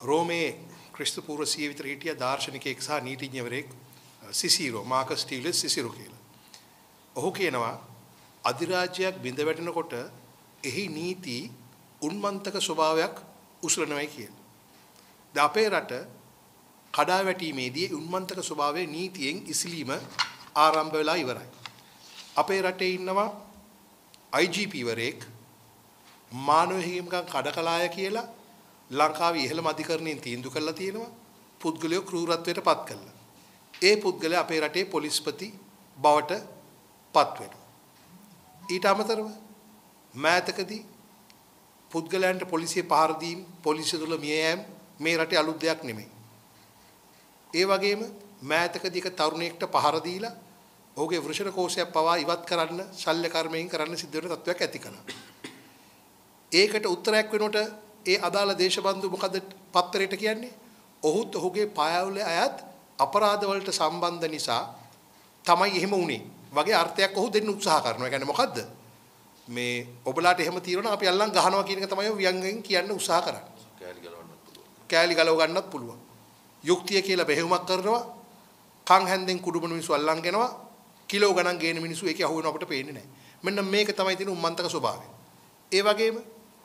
රෝමේ ක්‍රිස්තු පූර්ව 100 විතර හිටිය දාර්ශනිකයෙක් සහ නීතිඥවරයෙක් සිසිරෝ මාකස් ටීලස් සිසිරෝ කියලා. ඔහු කියනවා අධිරාජ්‍යයක් බිඳ වැටෙනකොට එහි නීති උන්මන්තක ස්වභාවයක් උසුලනවායි කියලා. දැන් අපේ රට කඩා වැටීමේදී උන්මන්තක ස්වභාවයේ නීතියෙන් ඉසිලීම ආරම්භ වෙලා ඉවරයි. අපේ රටේ ඉන්නවා IGP වරයෙක් මානව හිමිකම් කඩකලාය කියලා ලංකාවේ ඉහළම අධිකරණයෙන් තීන්දුව කරලා තියෙනවා පුද්ගලයෝ ක්‍රූරත්වයට පත් කළා. ඒ පුද්ගලයා අපේ රටේ පොලිස්පති බවට පත් වෙනවා. ඊට අමතරව මෑතකදී පුද්ගලයන්ට පොලිසිය පහර දීම පොලිසිය තුළ මිය යෑම මේ රටේ අලුත් දෙයක් නෙමෙයි. ඒ වගේම මෑතකදී එක තරුණයෙක්ට පහර දීලා ඔහුගේ වෘෂණ කෝෂයක් පවා ඉවත් කරන්න ශල්‍ය කර්මයෙන් කරන්න සිද්ධ වෙන තත්වයක් ඇති කළා. ඒකට උත්තරයක් වෙනකොට ඒ අදාළ දේශබන්දු මොකද පත්තරයට කියන්නේ? ඔහුත් ඔහුගේ පායවල අයත් අපරාධ වලට සම්බන්ධ නිසා තමයි එහෙම වුනේ. වගේ අර්ථයක් ඔහු දෙන්න උත්සාහ කරනවා. ඒ කියන්නේ මොකද්ද? මේ ඔබලාට එහෙම తీරනවා අපි අල්ලන් ගහනවා කියන එක තමයි ව්‍යංගයෙන් කියන්න උත්සාහ කරන්නේ. කෑලි ගලව ගන්නත් පුළුවන්. යුක්තිය කියලා බෙහෙවුමක් කරනවා. කන් හැන්දෙන් කුඩුමන මිනිස්සු අල්ලන් ගෙනවා. කිලෝ ගණන් ගේන මිනිස්සු ඒකේ අහු වෙන අපිට පේන්නේ නැහැ. මෙන්න මේක තමයි තියෙන උම්මන්තක ස්වභාවය. ඒ වගේම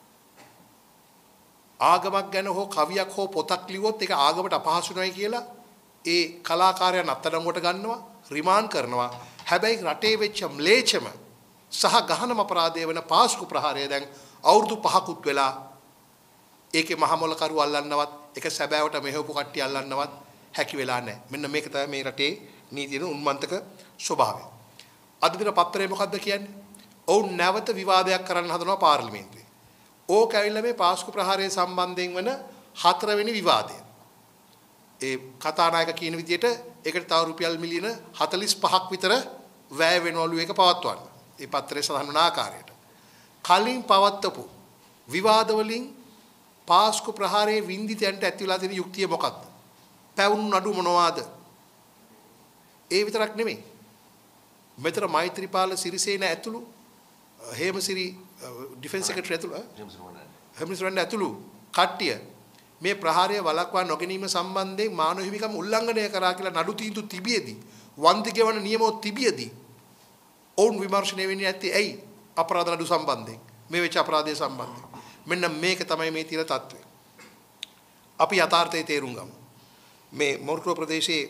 ආගමක් ගැන හෝ කවියක් හෝ පොතක් ලිව්වොත් ඒක ආගමට අපහසු නයි කියලා ඒ කලාකාරයන් අත්අඩංගුවට ගන්නවා, රිමාන්ඩ් කරනවා. හැබැයි රටේ වෙච්ච ම්ලේච්ඡම සහ ගහනම අපරාධය වෙන පාස්කු ප්‍රහාරය දැන් අවුරුදු 5කුත් වෙලා ඒකේ මහමොලකරු අල්ලන්නවත්, ඒක සැබෑවට මෙහෙවපු කට්ටිය අල්ලන්නවත් හැකි වෙලා නැහැ. මෙන්න මේක තමයි මේ රටේ නීතියේ උන්මන්තක ස්වභාවය. අද දින පත්‍රයේ මොකද්ද කියන්නේ? ඔවුන් නැවත විවාදයක් කරන්න හදනවා පාර්ලිමේන්තුවේ. ඕක ඇවිල්ලා මේ පාස්කු ප්‍රහාරය සම්බන්ධයෙන් වෙන 4 වෙනි විවාදය. ඒ කතානායක කියන විදිහට ඒකට තව රුපියල් මිලියන 45ක් විතර වැය වෙනවලු ඒක පවත්වන්න. මේ පත්‍රයේ සඳහන් වන ආකාරයට. කලින් පවත්වපු විවාද වලින් පාස්කු ප්‍රහාරයේ වින්දිතයන්ට ඇතිවලා තියෙන යුක්තිය මොකක්ද? පැවුණු නඩු මොනවාද? ඒ විතරක් නෙමෙයි. මෙතන මෛත්‍රීපාල සිරිසේන ඇතුළු හේමසිරි ඩිෆෙන්ස් සෙක්‍රටරි ඇතුළු හේමසිරි ඇතුළු කට්ටිය මේ ප්‍රහාරය වළක්වා නොගැනීම සම්බන්ධයෙන් මානව හිමිකම් උල්ලංඝනය කරා කියලා නඩු තීන්දුව තිබියදී වන්දි ගෙවන නියමෝ තිබියදී ඔවුන් විමර්ශනය වෙන්නේ නැත්තේ ඇයි? අපරාධ නඩු සම්බන්ධයෙන් මේ වෙච්ච අපරාධය සම්බන්ධයෙන්. මෙන්න මේක තමයි මේ තියෙන තත්ත්වය. අපි යථාර්ථයේ තේරුම් ගමු. මේ මොර්කෝ ප්‍රදේශයේ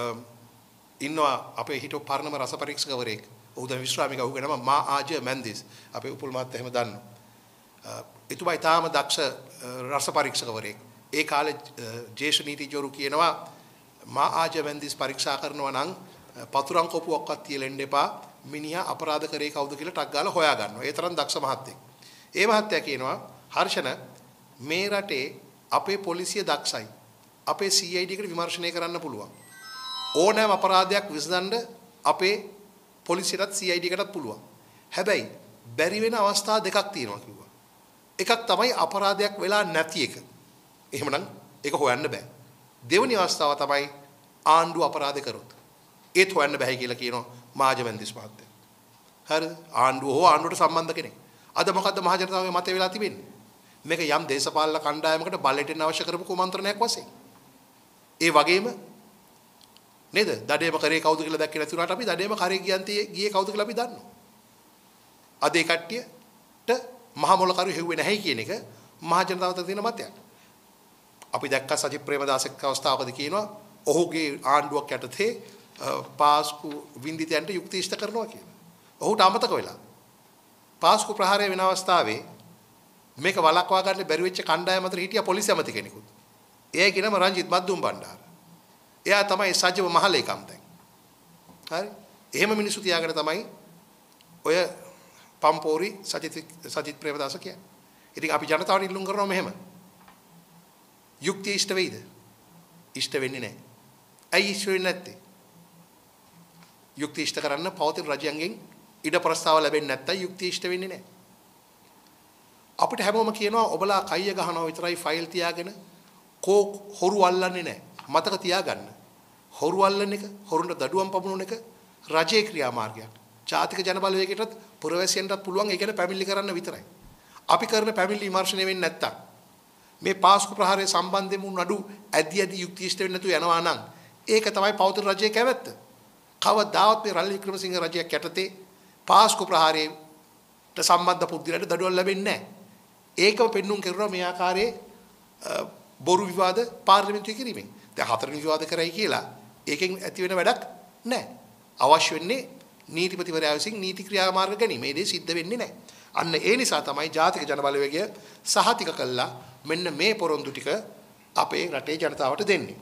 ඉන්නවා අපේ හිටපු පරණම රස පරීක්ෂකවරයෙක්. ඔහු දැන් විශ්‍රාමික ඔහුගේ නම මා ආජ මැන්දිස්. අපේ උපුල් මාත් එහෙම දන්නවා. එතුමා ඊටාම දක්ෂ රස පරීක්ෂකවරයෙක්. ඒ කාලේ ජේෂ්ඨ නීතිඥවරු කියනවා මා ආජ මැන්දිස් පරීක්ෂා කරනවා නම් පතුරන් කොපුවක්වත් තියලා එන්න එපා. මිනිහා අපරාධ කරේ කවුද කියලා ටක් ගාලා හොයා ගන්නවා. ඒ තරම් දක්ෂ මහත්තයෙක්. ඒ මහත්තයා කියනවා හර්ෂණ මේ රටේ අපේ පොලිසිය දක්ෂයි. අපේ CID එකට විමර්ශනය කරන්න පුළුවන්. ඕනෑම අපරාධයක් විසඳන්න අපේ පොලිසියටත් CID එකටත් පුළුවන්. හැබැයි බැරි වෙන අවස්ථා දෙකක් තියෙනවා කිව්වා. එකක් තමයි අපරාධයක් වෙලා නැති එක. එහෙමනම් ඒක හොයන්න බෑ. දෙවෙනි අවස්ථාව තමයි ආණ්ඩුව අපරාධ කරොත්. ඒත් හොයන්න බෑ කියලා කියනවා මහජනන්දිස් මහත්තයා. හරිද? ආණ්ඩුව හෝ ආණ්ඩුවට සම්බන්ධ කෙනෙක්. අද මොකද්ද මහ ජනතාවගේ මතය වෙලා තිබෙන්නේ? මේක යම් දේශපාලන කණ්ඩායමකට බලයට එන්න අවශ්‍ය කරපු කුමන්ත්‍රණයක් වශයෙන්. ඒ වගේම නේද? දඩේම කරේ කවුද කියලා දැක්කේ නැති වුණාට අපි දඩේම කරේ ගියේ කවුද කියලා අපි දන්නවා. අද ඒ කට්ටියට මහ මොලකරු හෙව්වේ නැහැ කියන එක මහ ජනතාවට තියෙන මතයක්. අපි දැක්ක සජිත් ප්‍රේමදාසක අවස්ථාවකදී කියනවා ඔහුගේ ආණ්ඩුවක් යටතේ පාස්කු වින්දිතයන්ට යුක්ති ඉෂ්ට කරනවා කියලා. ඔහුට අමතක වෙලා. පාස්කු ප්‍රහාරය වෙන අවස්ථාවේ මේක වළක්වා ගන්න බැරි වෙච්ච කණ්ඩායම අතර හිටියා පොලිසිය ඇමති කෙනෙකුත්. එයා කියනම රංජිත් මද්දුම් බණ්ඩාර. එයා තමයි සජිව මහලේකම් දැන්. හරි? එහෙම මිනිස්සු තියාගෙන තමයි ඔය පම්පෝරි සජිත් ප්‍රේමදාස කියන්නේ. ඉතින් අපි ජනතාවට ඉල්ලුම් කරනවා මෙහෙම. යුක්තිය ඉෂ්ට වෙයිද? ඉෂ්ට වෙන්නේ නැහැ. ඇයි ඉෂ්ට වෙන්නේ නැත්තේ? යුක්තිය ඉෂ්ට කරන්න පවතින රජයන්ගෙන් ඉඩ ප්‍රස්තාව ලැබෙන්නේ නැත්තම් යුක්තිය ඉෂ්ට වෙන්නේ නැහැ. අපිට හැමෝම කියනවා ඔබලා කයිය ගහනවා විතරයි ෆයිල් තියාගෙන කෝ හොරු අල්ලන්නේ නැහැ. මතක තියාගන්න. හොරු අල්ලන එක, හොරුන්ට දඩුවම් පමුණුන එක රජයේ ක්‍රියාමාර්ගයක්. ජාතික ජනබලවේගයටත් පුරවැසියන්ටත් පුළුවන් ඒ කියන්නේ පැමිණිලි කරන්න විතරයි. අපි කරන පැමිණිලි විමර්ශනය වෙන්නේ නැත්තම් මේ පාස්කු ප්‍රහාරය සම්බන්ධයෙන් වුණ නඩු ඇදි යුක්ති ඉෂ්ට වෙන්නේ නැතුව යනවා නම් ඒක තමයි පෞද්ගල රජයේ කැමැත්ත. කවදාවත් මේ රනිල් වික්‍රමසිංහ රජයක් යටතේ පාස්කු ප්‍රහාරයට සම්බන්ධ පුද්ගලයන්ට දඩුවම් ලැබෙන්නේ නැහැ. ඒකම පෙන්눔 කරනවා මේ ආකාරයේ බොරු විවාද පාර්ලිමේන්තුවේ කිරීමෙන්. දැන් හතරවෙනි විවාද කරයි කියලා ඒකෙන් ඇති වෙන වැඩක් නැහැ. අවශ්‍ය වෙන්නේ නීතිපතිවරයා විසින් නීති ක්‍රියාමාර්ග ගැනීම. මේ දේ සිද්ධ වෙන්නේ නැහැ. අන්න ඒ නිසා තමයි ජාතික ජනබලවේගය සහතික කළා මෙන්න මේ පොරොන්දු ටික අපේ රටේ ජනතාවට දෙන්නේ.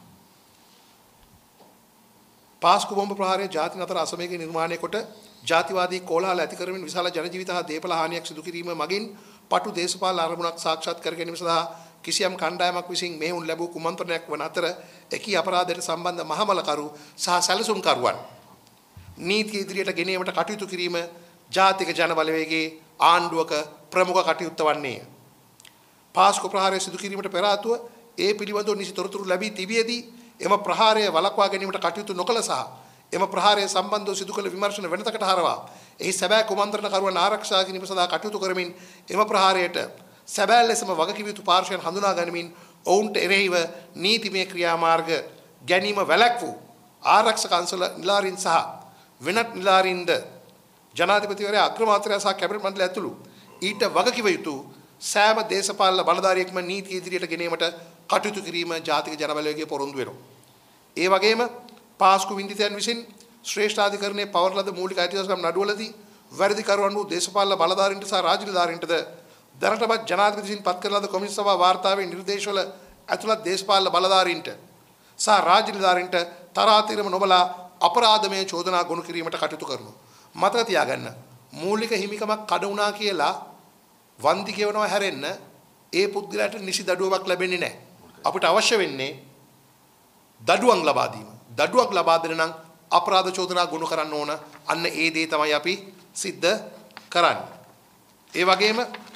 පාස්කු බෝම්බ ප්‍රහාරය ජාතින් අතර අසමේක නිර්මාණය කොට ජාතිවාදී කෝලහල ඇති කරමින් විශාල ජන ජීවිත හා දේපල හානියක් සිදු කිරීම මගින් පටු දේශපාලන අරමුණක් සාක්ෂාත් කර ගැනීම සඳහා කිසියම් කණ්ඩායමක් විසින් මෙවුන් ලැබූ කුමන්ත්‍රණයක් වන අතර එකී අපරාධයට සම්බන්ධ මහමලකරු සහ සැලසුම්කරුවන් නීති ඉදිරියට ගෙනීමට කටයුතු කිරීම ජාතික ජනබලවේගයේ ආණ්ඩුවක ප්‍රමුඛ කටයුත්ත වන්නේය. පාස්කු ප්‍රහාරය සිදු කිරීමට පෙර ආතුව ඒ පිළිබඳව නිසි තොරතුරු ලැබී තිබියදී එම ප්‍රහාරය වළක්වා ගැනීමට කටයුතු නොකළ සහ එම ප්‍රහාරය සම්බන්ධව සිදු කළ විමර්ශන වෙනතකට හරවා එහි සැබෑ කුමන්ත්‍රණකරුවන් ආරක්ෂා කිරීම සඳහා කටයුතු කරමින් එම ප්‍රහාරයට සැබෑ ලෙසම වගකිව යුතු පාර්ශ්වයන් හඳුනා ගනිමින් ඔවුන්ට එරෙහිව නීතිමය ක්‍රියාමාර්ග ගැනීම වැළැක්වූ ආරක්ෂක අංශවල නිලධාරීන් සහ වෙනත් නිලධාරීන්ද ජනාධිපතිවරයා අග්‍රාමාත්‍යවරයා සහ කැබිනට් මණ්ඩලය ඇතුළු ඊට වගකිව යුතු සෑම දේශපාලන බලධාරියෙක්ම නීති ඉදිරියට ගෙනීමට කටයුතු කිරීම ජාතික ජනබලවේගයේ පොරොන්දු වෙනවා. ඒ වගේම පාස්කු වින්දිතයන් විසින් ශ්‍රේෂ්ඨාධිකරණයේ පවර ලද මූලික අයිතිවාසිකම් නඩුවලදී වැරදිකරුවන් වූ දේශපාලන බලධාරීන්ට සහ රාජ්‍ය නිලධාරීන්ටද දැනටමත් ජනාධිපති විසින් පත් කළ ලද කොමිසම සභා වාර්තාවේ නිර්දේශවල ඇතුළත් දේශපාලන බලධාරීන්ට සහ රාජ්‍ය නිලධාරීන්ට තරාතිරම නොබලා අපරාධමය චෝදනා ගොනු කිරීමට කටයුතු කරනවා. මතක තියාගන්න මූලික හිමිකමක් කඩ වුණා කියලා වන්දි කියවනවා හැරෙන්න ඒ පුද්ගලයාට නිසි දඩුවමක් ලැබෙන්නේ නැහැ. අපිට අවශ්‍ය වෙන්නේ දඩුවම් ලබා දීම. දඩුවම් ලබා දෙන්න නම් අපරාධ චෝදනා ගොනු කරන්න ඕන. අන්න ඒ දේ තමයි අපි සිද්ධ කරන්නේ. ඒ වගේම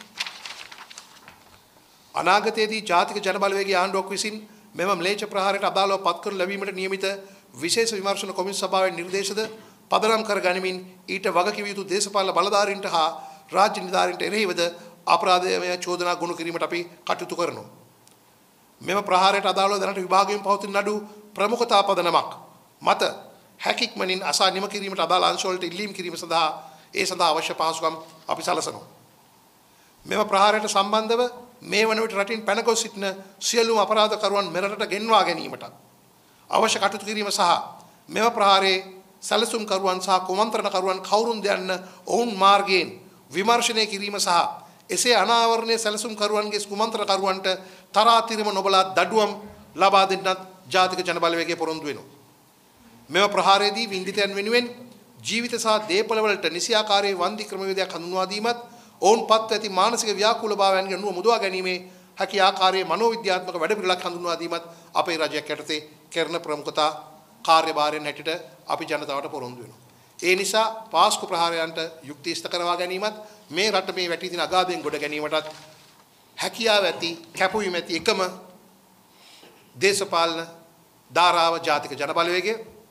අනාගතයේදී ජාතික ජනබලවේගයේ ආණ්ඩුවක් විසින් මෙම ම්ලේච්ඡ ප්‍රහාරයට අදාළව පත් කරනු ලැබීමට නියමිත විශේෂ විමර්ශන කොමිසම සභාවේ නිර්දේශද පදනම් කර ගනිමින් ඊට වගකිව යුතු දේශපාලන බලධාරීන්ට හා රාජ්‍ය නිලධාරීන්ට එරෙහිවද අපරාධමය චෝදනා ගොනු කිරීමට අපි කටයුතු කරනවා. මෙම ප්‍රහාරයට අදාළව දැනට විභාගයෙන් පවතින නඩු ප්‍රමුඛතා පදනමක් මත හැකික්මනින් අසා නිම කිරීමට අදාළ අංශවලට ඉල්ලීම් කිරීම සඳහා ඒ සඳහා අවශ්‍ය පහසුකම් අපි සලසනවා. මෙම ප්‍රහාරයට සම්බන්ධව මේ වන විට රටින් පැන ගොස් සිටින සියලුම අපරාධකරුවන් මෙරටට ගෙන්වා ගැනීමට අවශ්‍ය කටයුතු කිරීම සහ මෙම ප්‍රහාරයේ සැලසුම්කරුවන් සහ කුමන්ත්‍රණකරුවන් කවුරුන්ද යන්න ඔවුන් මාර්ගයෙන් විමර්ශනය කිරීම සහ එසේ අනාවරණයේ සැලසුම්කරුවන්ගේ කුමන්ත්‍රණකරුවන්ට තරාතිරම නොබලා දඩුවම් ලබා දෙන්නත් ජාතික ජනබලවේගයේ පොරොන්දු වෙනවා. මෙම ප්‍රහාරයේදී වින්දිතයන් වෙනුවෙන් ජීවිත සහ දේපල වලට නිසියාකාරයේ වන්දි ක්‍රමවේදයක් හඳුන්වා දීමත් ඔවුන් පත් ඇති මානසික ව්‍යාකූලභාවයන්ගෙන් නුව මුදවා ගැනීමේ හැකි ආකාරයේ මනෝවිද්‍යාත්මක වැඩපිළිවෙලක් හඳුන්වා දීමත් අපේ රජයක් යටතේ කරන ප්‍රමුඛතා කාර්යභාරයෙන් හැටියට අපි ජනතාවට පොරොන්දු වෙනවා. ඒ නිසා පාස්කු ප්‍රහාරයන්ට යුක්ති ඉෂ්ට කරවා ගැනීමත් මේ රට මේ වැටී තියෙන අගාධයෙන් ගොඩ ගැනීමටත් හැකියාව ඇති කැපවීම ඇති එකම දේශපාලන ධාරාව ජාතික ජනබලවේගය.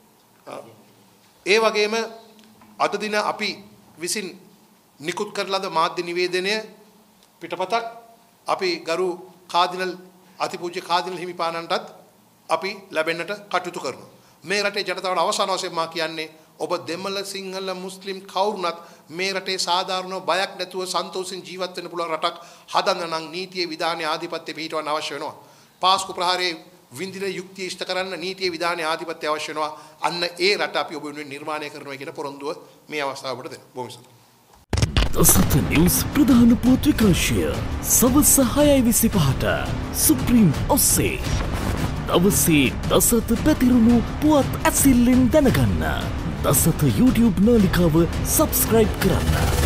ඒ වගේම අද දින අපි විසින් නිකුත් කරන ලද මාධ්‍ය නිවේදනය පිටපතක් අපි ගරු කාදිනල් අතිපූජ්‍ය කාදිනල් හිමිපාණන්ටත් අපි ලැබෙන්නට කටයුතු කරනවා. මේ රටේ ජනතාවට අවසාන වශයෙන් මා කියන්නේ ඔබ දෙමළ සිංහල මුස්ලිම් කවුරුනත් මේ රටේ සාධාරණ බයක් නැතුව සන්තෝෂෙන් ජීවත් වෙන්න පුළුවන් රටක් හදන්න නම් නීතියේ විධානයේ ආධිපත්‍ය පිහිටවන්න අවශ්‍ය වෙනවා. පාස්කු ප්‍රහාරයේ වින්දින යුක්තිය ඉෂ්ට කරන්න නීතියේ විධානයේ ආධිපත්‍ය අවශ්‍ය වෙනවා. අන්න ඒ රට අපි ඔබ වෙනුවෙන් නිර්මාණය කරනවා කියන පොරොන්දුව මේ අවස්ථාවට දෙන්න. බොහොම ස්තුතියි. දසත නිවුස් ප්‍රධාන පුවත් විකාශය සවස් 6:25ට සුප්‍රීම් ඔස්සේ දවසේ දසත පැතිරුණු පුවත් ඇසිල්ලෙන් දැනගන්න දසත YouTube නාලිකාව සබස්ක්‍රයිබ් කරන්න.